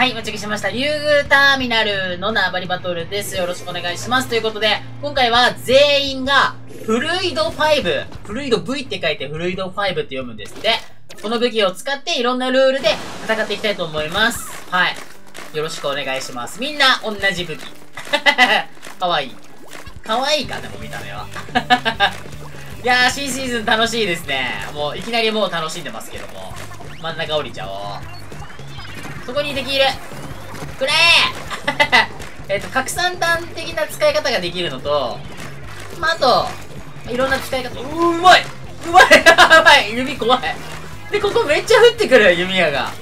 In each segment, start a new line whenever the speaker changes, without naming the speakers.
はい、お待ちしました。竜宮ターミナルの縄張りバトルです。よろしくお願いします。ということで、今回は全員が、フルイド5。フルイド V って書いてフルイド5って読むんですって。この武器を使っていろんなルールで戦っていきたいと思います。はい。よろしくお願いします。みんな同じ武器。かわいい。かわいいか、でも見た目は。いやー、新シーズン楽しいですね。もう、いきなりもう楽しんでますけども。真ん中降りちゃおう。そこに敵いる。くれー拡散弾的な使い方ができるのと、まあ、あと、いろんな使い方、うまいうまいやばい弓怖いで、ここめっちゃ降ってくる弓矢が。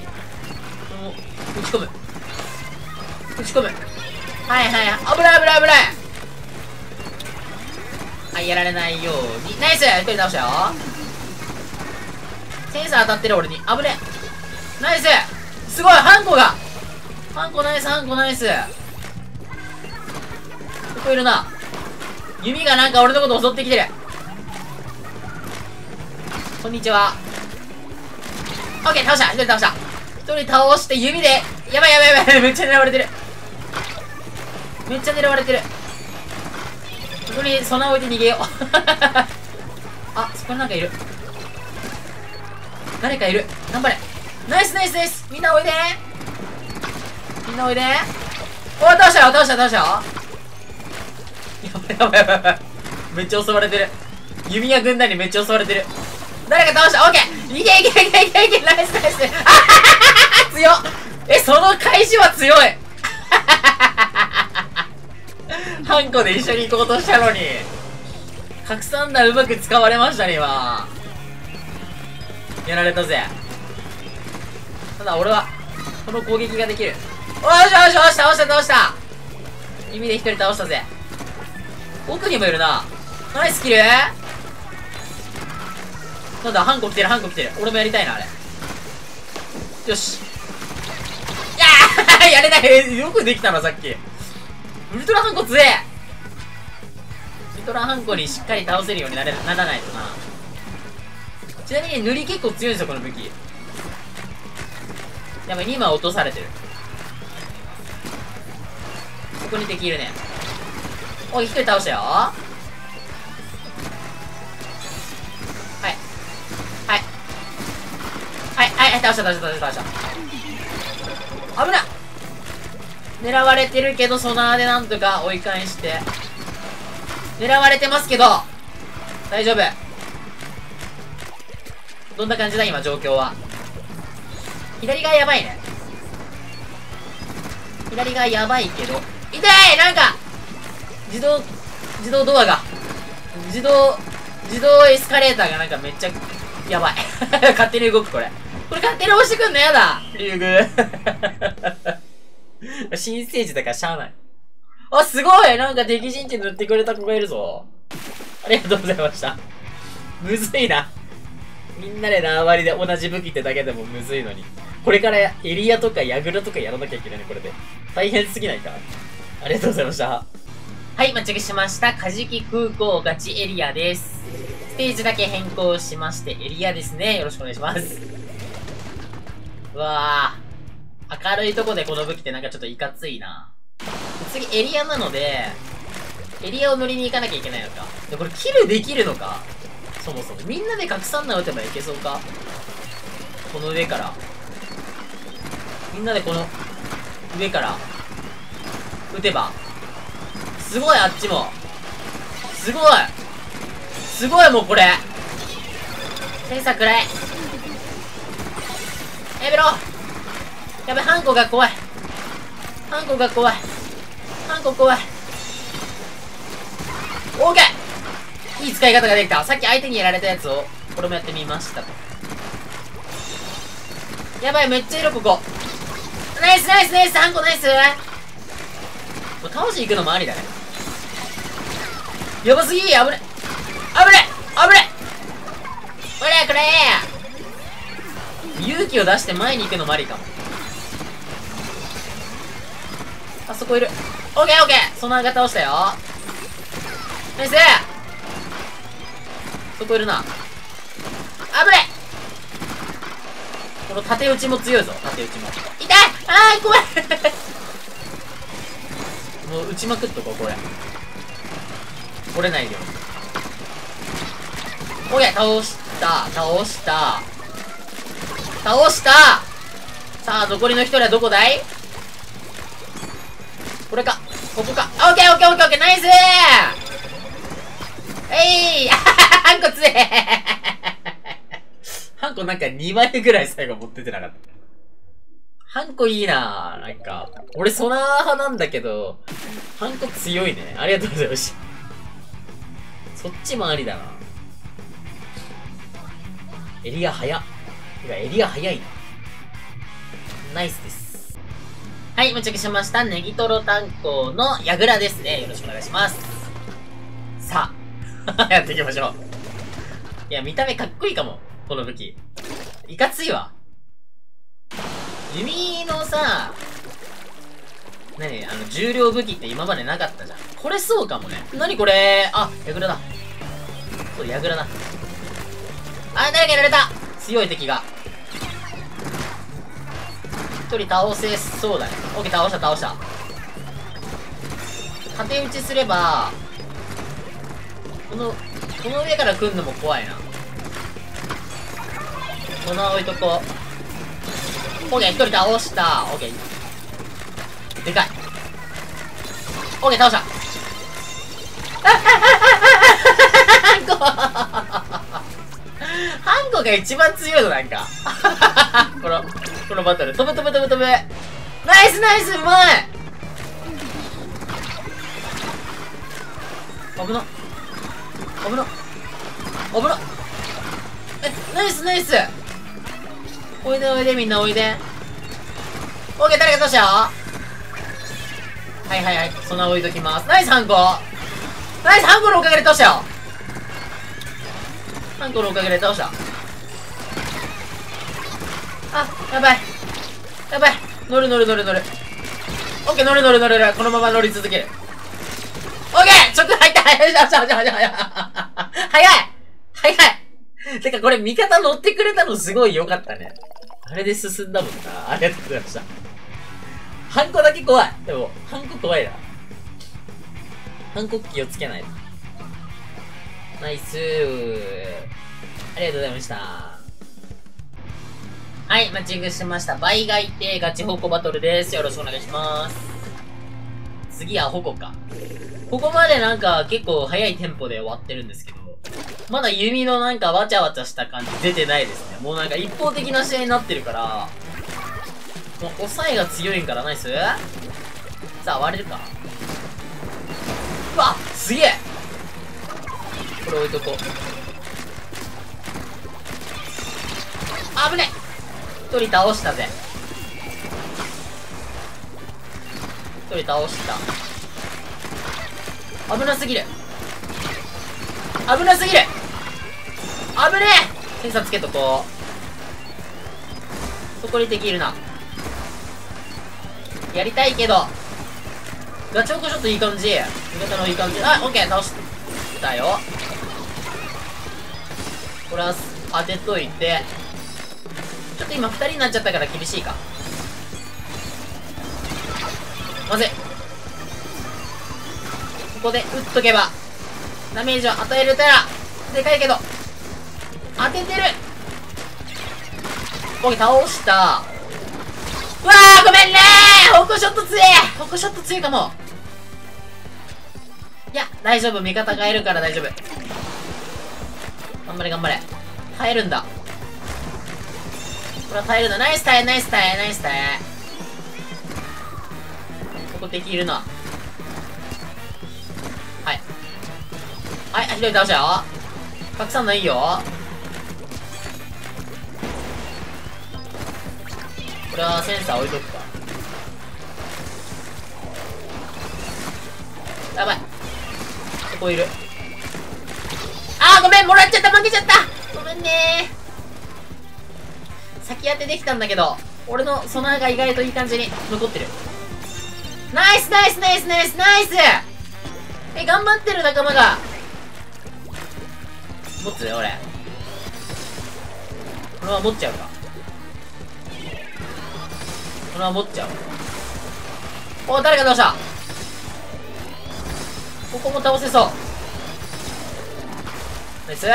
打ち込む。打ち込む。はいはいはい。危ない危ない危ないはい、やられないように。ナイス一人倒したよ。センサー当たってる俺に。危ねナイスすごいハンコがハンコナイスハンコナイスここいるな。弓がなんか俺のこと襲ってきてる。こんにちは。オッケー倒した一人倒した一人倒して弓でやばいやばいやばいめっちゃ狙われてるめっちゃ狙われてる。ここに備え置いて逃げようあ、そこになんかいる。誰かいる。頑張れ。ナイスナイスナイスみんなおいでみんなおいでおー倒したよ倒したよ倒したよやばいやばいやばいめっちゃ襲われてる。弓矢軍団にめっちゃ襲われてる。誰か倒したオッケーいけいけいけいけいけナイスナイスあははは強っその返しは強いハンコで一緒に行こうとしたのに拡散弾うまく使われましたね今。やられたぜ。ただ俺はこの攻撃ができる。おーしよしよし倒した倒した弓で一人倒したぜ。奥にもいるな。ナイスキル。なんだハンコ来てるハンコ来てる。俺もやりたいなあれ。よしいやーやれないよくできたなさっき。ウルトラハンコ強え。ウルトラハンコにしっかり倒せるようにならないとな。ちなみに塗り結構強いんですよこの武器。やばい2枚落とされてる。ここに敵いるね。おい一人倒したよ。はいはいはいはい倒した倒した倒した倒した。危なっ狙われてるけどソナーでなんとか追い返して。狙われてますけど大丈夫。どんな感じだ今状況は。左側やばいね。左側やばいけど痛い。なんか自動ドアが自動エスカレーターがなんかめっちゃやばい勝手に動くこれ勝手に押してくんのやだ竜宮新生児だからしゃあない。あ、すごいなんか敵陣地塗ってくれた子がいるぞ。ありがとうございました。むずいな。みんなで縄張りで同じ武器ってだけでもむずいのに。これからエリアとかヤグラとかやらなきゃいけないね、これで。大変すぎないか。ありがとうございました。はい、待ちしました。カジキ空港ガチエリアです。ステージだけ変更しまして、エリアですね。よろしくお願いします。うわぁ。明るいとこでこの武器ってなんかちょっといかついな。次エリアなので、エリアを乗りに行かなきゃいけないのか。で、これキルできるのかそもそも。みんなで拡散弾撃てばいけそうかこの上から。みんなでこの上から撃てば。すごいあっちも。すごいすごいもうこれ。センサーくらい。やめろやべ、ハンコが怖い。ハンコが怖い。ハンコ怖い。オーケーいい使い方ができた。さっき相手にやられたやつを、これもやってみましたと。やばい、めっちゃいる、ここ。ナイスナイスナイスハンコナイスもう倒しに行くのもありだね。やばすぎ危ね危ね危ねこれこれ勇気を出して前に行くのもありかも。あそこいる。オッケーオッケーソナーが倒したよ。ナイスそこいるな。危ねこの縦打ちも強いぞ。縦打ちも痛いあー、怖いもう撃ちまくっとこう、これ。折れないように。オッケー、倒した。さあ、残りの一人はどこだい？これか。ここか。オッケー、ナイスー。ハンコ強えハンコなんか2枚ぐらい最後持っててなかった。ハンコいいなぁ。なんか、俺ソナー派なんだけど、ハンコ強いね。ありがとうございました。そっちもありだな。エリア早っ。エリア早いな。ナイスです。はい、到着しました。ネギトロ炭鉱の矢倉ですね。よろしくお願いします。さあ、やっていきましょう。いや、見た目かっこいいかも。この武器。いかついわ。弓のさ、重量武器って今までなかったじゃん。これそうかもね。何これあ、矢倉だ。そう、矢倉だ。あ、誰かやられた。強い敵が。一人倒せそうだね。オッケー、倒した。縦打ちすれば、この上から来んのも怖いな。この置いとこう。オッケー、一人倒した。オッケー。でかい。オッケー、倒した。ハンコが一番強いの、なんか。このバトル。飛ぶ。ナイス、うまい。危な。ナイス。おいで、みんなおいで。オッケー、誰か倒したよ。はい。そんな置いときます。ナイス、ハンコのおかげで倒したよ。あ、やばい。乗る。オッケー、乗る。このまま乗り続ける。オッケー、直入った。早い。てかこれ味方乗ってくれたのすごい良かったね。あれで進んだもんな。ありがとうございました。ハンコだけ怖い。でも、ハンコ怖いな。ハンコ気をつけないと。ナイスー。ありがとうございました。はい、マッチングしました。倍外定ガチホコバトルです。よろしくお願いします。次はホコか。ここまでなんか結構早いテンポで終わってるんですけど、まだ弓のなんかわちゃわちゃした感じ出てないですね。もうなんか一方的な試合になってるから、もう抑えが強いんから。ナイス。さあ、割れるか。うわ、すげえ。これ置いとこう。危ねえ。一人倒したぜ。一人倒した。危なすぎる。危ねえ。センサーつけとこう。そこに敵いるな。やりたいけど。ガチョウコちょっといい感じ。味方のいい感じ。あ、オッケー、倒したよ。これは当てといて。ちょっと今2人になっちゃったから厳しいか。まずい。ここで撃っとけばダメージを与えれたらでかいけど、当ててる。オッケー、倒した。うわー、ごめんねー。ホコショット強いかも。いや、大丈夫。味方がいるから大丈夫。頑張れ。耐えるんだ。これは耐えるんだ。ナイス耐え。ここ敵いるな。はい、一人倒したよ。隠さんのいいよ。これはセンサー置いとくか。やばい。ここいる。あー、ごめん、もらっちゃった。負けちゃった。ごめんねー。先当てできたんだけど、俺のソナーが意外といい感じに残ってる。ナイス。頑張ってる仲間が。持つよ、俺。このまま持っちゃうか。 このまま持っちゃう。お、誰か倒した。ここも倒せそう。ナイスー。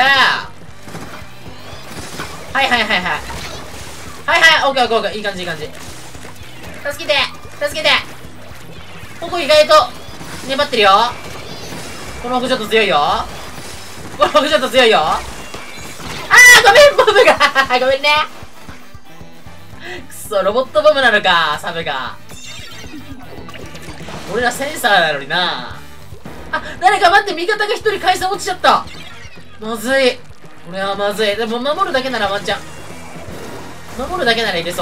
はいはいはいはい。はいはい、オッケーオッケーオッケー。いい感じいい感じ。助けて助けて。ここ意外と粘ってるよ。この僕ちょっと強いよ。この僕ちょっと強いよ。あー、ごめん、ボムがごめんね。くそ、ロボットボムなのか、サブが。俺らセンサーなのにな。あ、誰か待って、味方が一人回線落ちちゃった。まずい。これはまずい。でも守るだけならワンチャン。守るだけなら入れそう。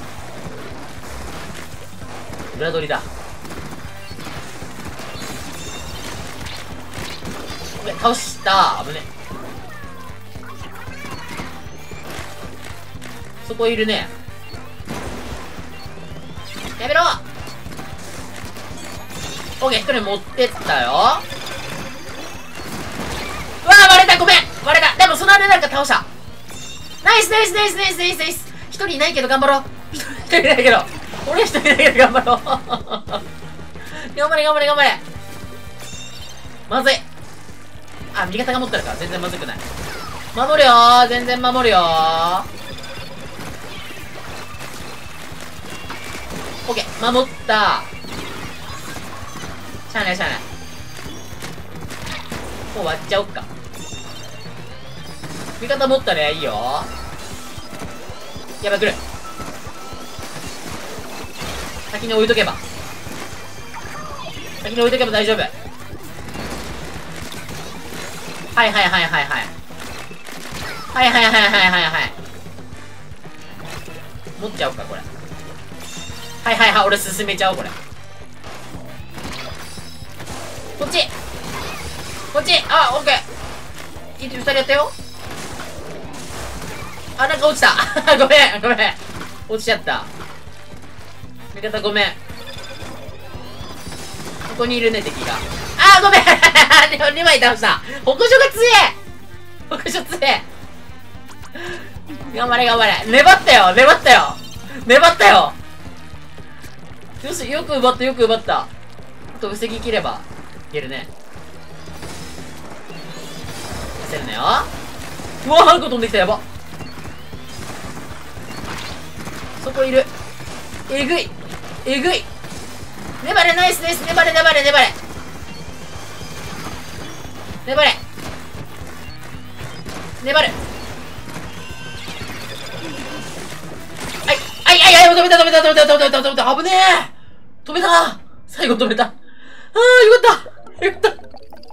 裏取りだ。倒した。危ね。そこいるね。やめろ。オッケー、一人持ってったよ。うわー、割れた。ごめん、割れた。でもその間なんか倒した。ナイスナイスナイスナイスナイスナイス。一人いないけど頑張ろう。一人いないけど俺一人いないけど頑張ろう頑張れ頑張れ頑張れ。まずい。あ、味方が持ってるから全然まずくない。守るよー、全然守るよー。オッケー、守った。しゃあないしゃあない。もう割っちゃおっか。味方持ったね、いいよ。やばい、来る。先に置いとけば。先に置いとけば大丈夫。はいはいはいはいはい。はいはいはいはいはいはい。持っちゃおうか、これ。はいはいはい、俺進めちゃおう、これ。こっちこっち。あ、オッケー。2人やったよ。あ、なんか落ちたごめんごめん、落ちちゃった。味方ごめん。ここにいるね、敵が。あー、ごめん2枚倒した。補助が強え。補助強え。頑張れ頑張れ。粘ったよ粘ったよ粘ったよ。よし、よく奪ったよく奪った。あと防ぎ切ればいけるね。出せるなよ。うわ、ハンコ飛んできた。やば。そこいる。えぐいえぐい。粘れ。ナイスナイス。粘れ粘れ粘れ粘れ粘る。はいはいはいはい。止めた止めた止めた止めた止めた止めた。危ねえ。止めた。最後止めた。ああ、よかったよかった。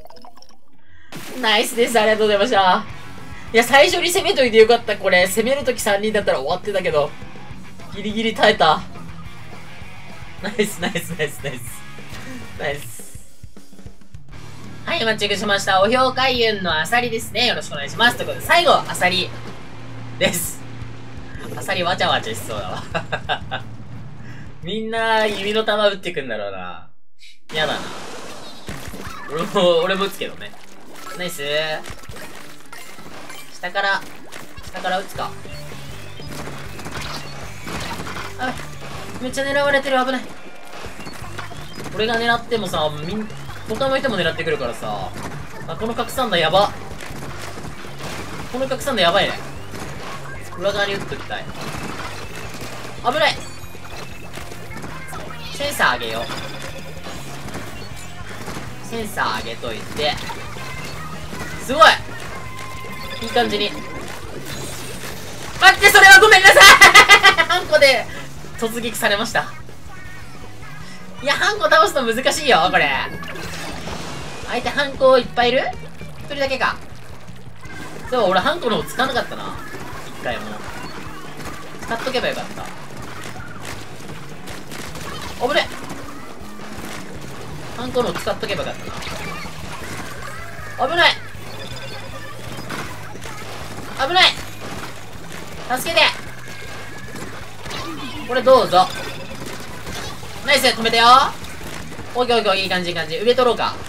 ナイスです。ありがとうございました。いや、最初に攻めといてよかった。これ攻めるとき3人だったら終わってたけど、ギリギリ耐えた。ナイスナイスナイスナイスナイス。はい、マッチングしました。お評開運のあさりですね。よろしくお願いします。ということで、最後、あさりです。あさりわちゃわちゃしそうだわ。みんな、指の玉打ってくんだろうな。やだな。俺も打つけどね。ナイスー。下から打つか。あ、めっちゃ狙われてる。危ない。俺が狙ってもさ、他の人も狙ってくるからさ。あ、この拡散弾やば。この拡散弾やばいね。裏側に撃っときたい。危ない。センサー上げよう。センサー上げといて。すごいいい感じに。待って、それはごめんなさいハンコで突撃されました。いや、ハンコ倒すの難しいよ、これ。相手ハンコいっぱいいる？一人だけか。そういえば俺ハンコの方使わなかったな。一回も。使っとけばよかった。危ね。ハンコの方使っとけばよかったな。危ない危ない。助けて。これどうぞ。ナイス、止めてよ。オッケーオッケー、いい感じいい感じ。上取ろうか。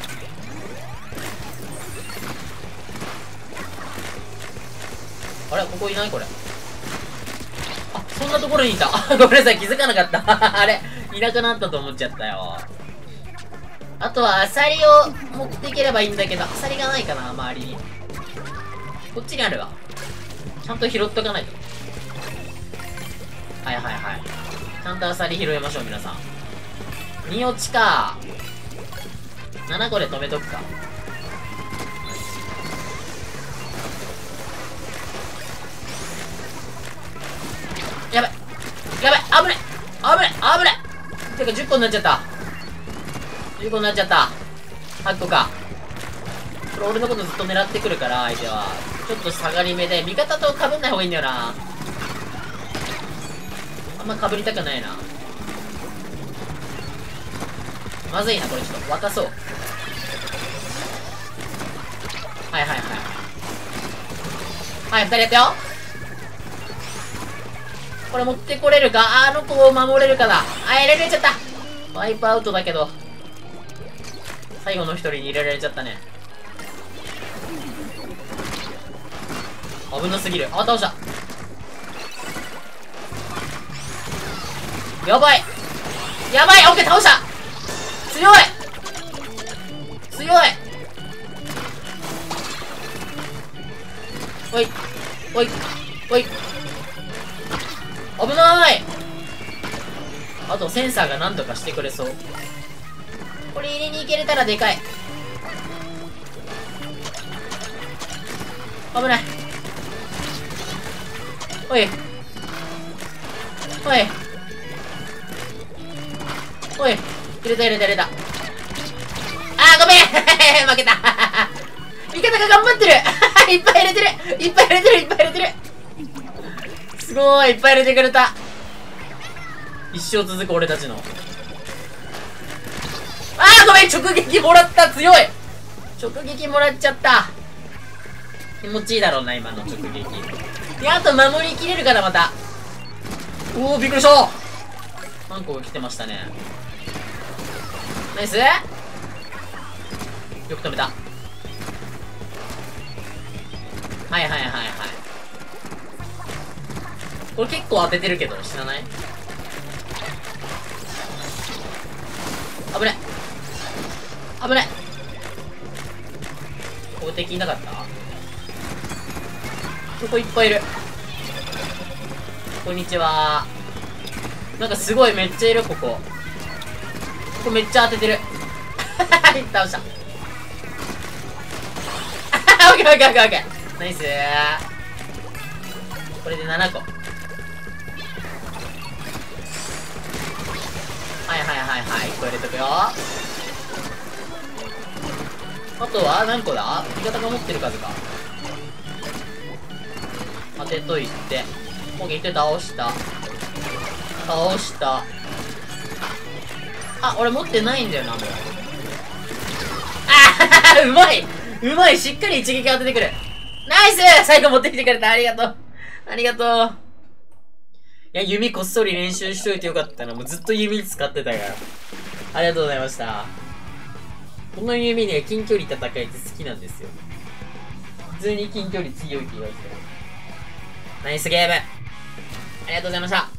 あれ、ここいないこれ。あ、 そんなところにいた。ごめんなさい、気づかなかった。あれ、いなくなったと思っちゃったよ。あとは、アサリを持っていければいいんだけど、アサリがないかな、周りに。こっちにあるわ。ちゃんと拾っとかないと。はいはいはい。ちゃんとアサリ拾いましょう、皆さん。2落ちか。7個で止めとくか。やばい。やばい。危ない。危ない。危ない。てか10個になっちゃった。10個になっちゃった。8個か。これ俺のことずっと狙ってくるから、相手は。ちょっと下がり目で、味方と被んない方がいいんだよな。あんま被りたくないな。まずいな、これちょっと。渡そう。はいはいはい。はい、2人やったよ。これ持ってこれるか？あの子を守れるかだ。あ、入れられちゃった。ワイプアウトだけど。最後の一人に入れられちゃったね。危なすぎる。あ、倒した。やばい。やばい。オッケー、倒した。強い。強い。おい。おい。おい。危ない。あとセンサーが何とかしてくれそう。これ入れに行けれたらでかい。危ない。おい。おい。おい。入れた入れた入れた。あー、ごめん負けた味方が頑張ってるいっぱい入れてるいっぱい入れてるいっぱい入れてるすごいいっぱい入れてくれた。一生続く俺たちの。あー、ごめん、直撃もらった。強い。直撃もらっちゃった。気持ちいいだろうな、今の直撃。で、あと守りきれるから、また。おー、びっくりした。何個来てましたね。ナイス。よく止めた。はいはいはいはい。これ結構当ててるけど、知らない？危ない。危ない。こ敵いなかった？ここいっぱいいる。こんにちは。なんかすごいめっちゃいる、ここ。ここめっちゃ当ててる。倒した。オッケーオッケーオッケーオッケー。ナイスー。これで7個。はいはいはいはい。1個入れとくよ。あとは何個だ？味方が持ってる数か。当てといて。もうゲット倒した。倒した。あ、俺持ってないんだよな、もう。あーうまいうまい。しっかり一撃当ててくる。ナイス。最後持ってきてくれた。ありがとう。ありがとう。いや、弓こっそり練習しといてよかったな。もうずっと弓使ってたから。ありがとうございました。この弓ね、近距離戦いって好きなんですよ。普通に近距離強いって言われてた。ナイスゲーム。ありがとうございました。